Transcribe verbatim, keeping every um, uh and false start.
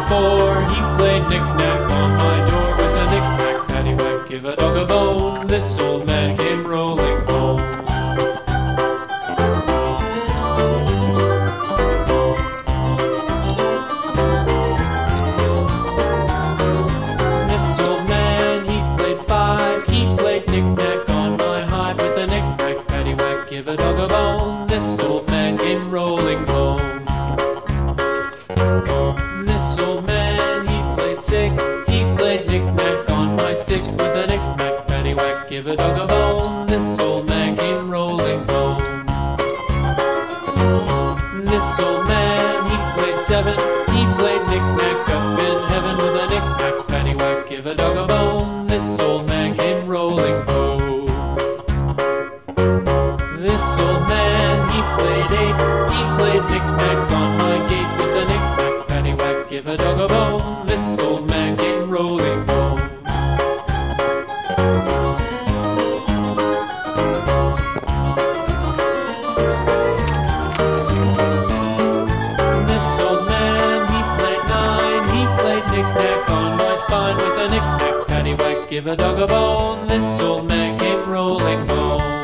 four, he played knick-knack on my door with a knick-knack, paddywhack, give a dog a bone. This old man came rolling home. This old man, he played five, he played knick-knack on my hive with a knick-knack, paddywhack, give a dog a bone. This old man came rolling home. This old man, he played six, he played knick-knack on my sticks with a knick-knack, paddywhack, give a dog a bone. This old man came rolling home. This old man, he played seven, he played knick-knack up in heaven with a knick-knack, paddywhack, give a dog a bone. This old man came rolling home. This old man, he played eight, he played knick-knack on my gate with a knick-knack, paddywhack, give a dog a bone. This old man came rolling home. This old man, he played nine, he played knick-knack on my spine with a knick-knack, paddywhack, give a dog a bone. This old man came rolling home.